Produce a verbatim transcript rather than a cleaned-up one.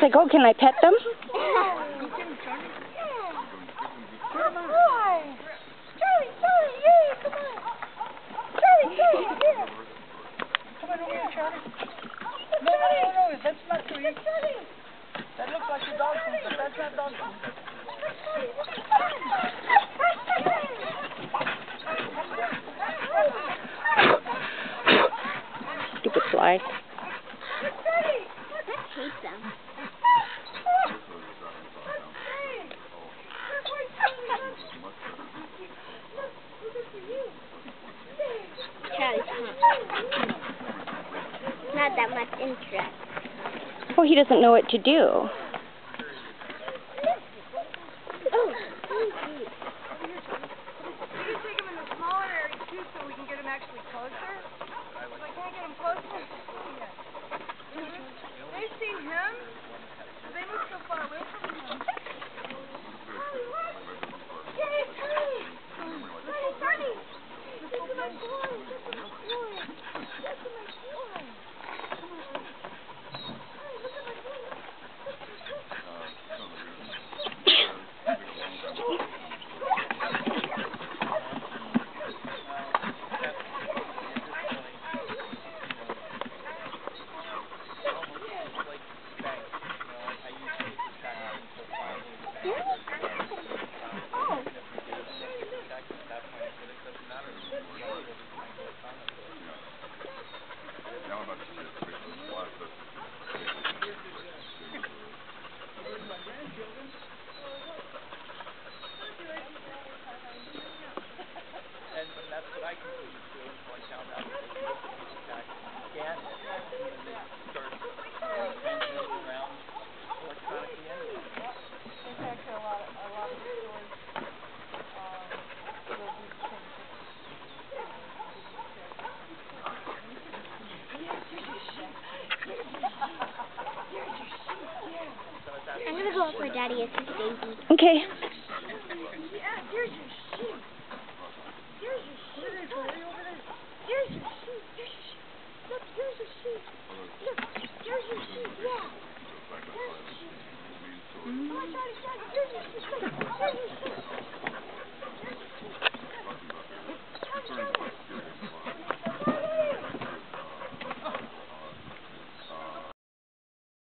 He's like, oh, can I pet them? Come on. Charlie, Charlie, yeah, come on. Charlie, Charlie, yeah. Come on over here, Charlie. No, no, no, no, that's not to eat. That looks like your dog food, but that's not dog food. Stupid fly. I hate them. Charlie's not that much interest. Well, he doesn't know what to do. Actually closer? I can't get him closer. They see him? They look so far away from him. Charlie, what? Yay, Charlie! Hey, Charlie! Look at my boy! Look at my boy! Look at my boy! Come on, Charlie. Charlie, look at my boy! I'm gonna go up where Daddy is. He's Daisy. Okay.